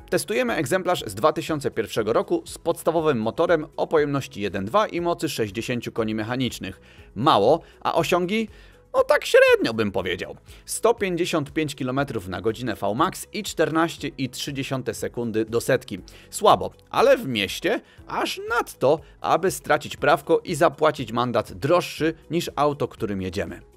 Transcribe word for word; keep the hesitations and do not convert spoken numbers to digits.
Testujemy egzemplarz z dwa tysiące pierwszego roku z podstawowym motorem o pojemności jeden przecinek dwa i mocy sześćdziesięciu koni mechanicznych. Mało, a osiągi? No tak średnio bym powiedział. sto pięćdziesiąt pięć kilometrów na godzinę V max i czternaście i trzy dziesiąte sekundy do setki. Słabo, ale w mieście aż nadto, aby stracić prawko i zapłacić mandat droższy niż auto, którym jedziemy.